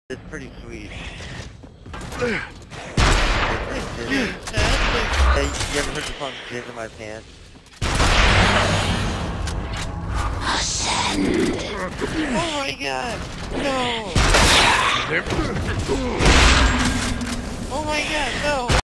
It's pretty sweet. Yeah. Hey, you ever heard the song Jizz in My Pants? Ascend. Oh my god! No! Oh my god, no!